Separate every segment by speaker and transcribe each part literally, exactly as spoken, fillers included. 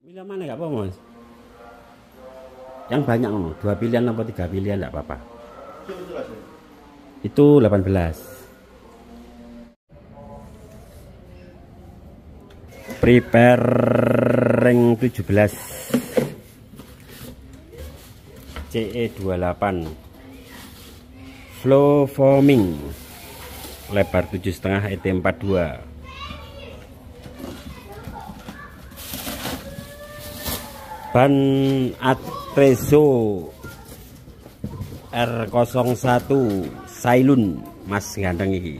Speaker 1: Pilihan mana nggak apa-apa, Mas? Yang banyak, no. Dua pilihan atau tiga pilihan nggak apa-apa. Itu delapan belas. Preparing tujuh belas. C E dua puluh delapan. Flow foaming. Lebar tujuh koma lima E T empat puluh dua. Ban Atrezo R nol satu Sailun, Mas ganteng iki.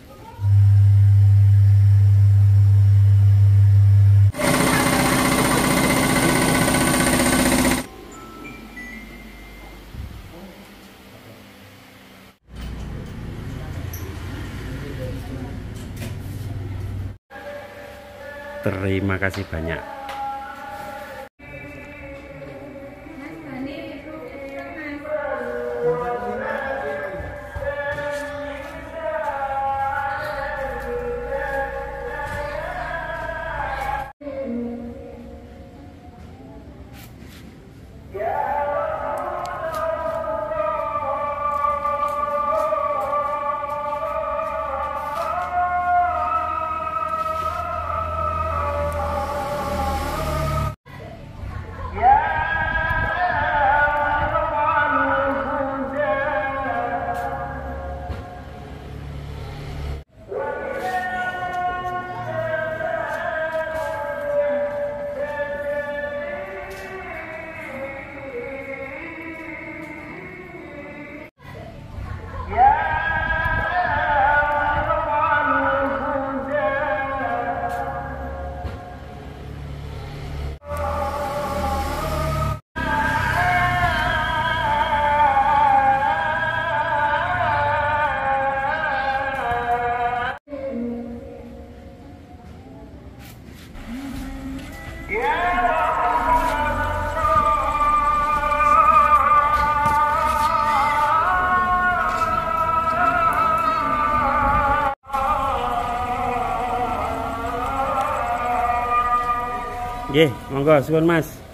Speaker 1: Terima kasih banyak. Nggih, monggo suwun Mas.